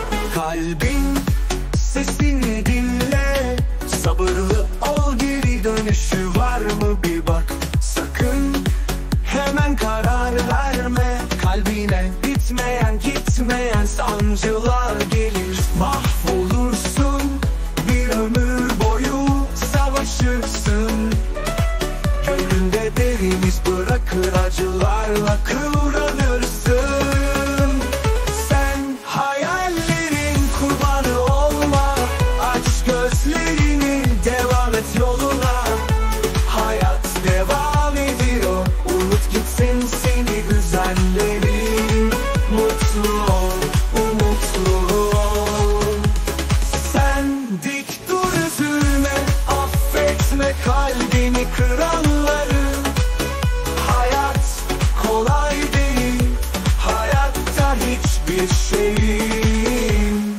Kalbin sesini dinle, sabırlı ol, geri dönüşü var mı bir bak. Sakın hemen karar verme, kalbine bitmeyen gitmeyen sancılar gelir. Mahvolursun, bir ömür boyu savaşırsın. Gönlünde derin iz bırakır, acılarla kıvranırsın. Sen hayallerin kurbanı olma, aç gözlerini, devam et yoluna. Hayat devam ediyor, unut gitsin seni üzenleri. Mutlu ol, umutlu ol. Sen dik dur, üzülme, affetme kalbini kıranları. Hayat kolay değil, hayatta hiçbir şeyin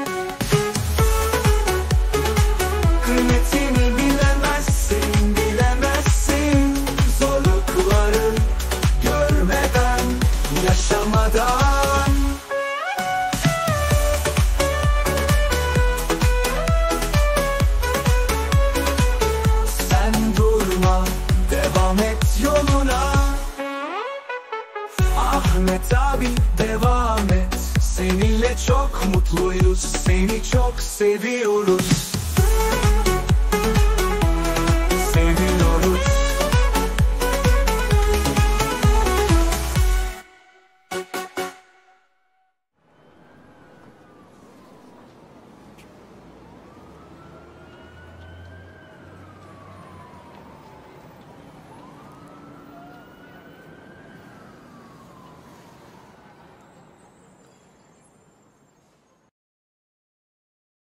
kıymetini bilemezsin, bilemezsin. Zorlukları görmeden, yaşamadan. Sen durma, devam et yoluna. Ahmet abi devam et, seninle çok mutluyuz, seni çok seviyoruz.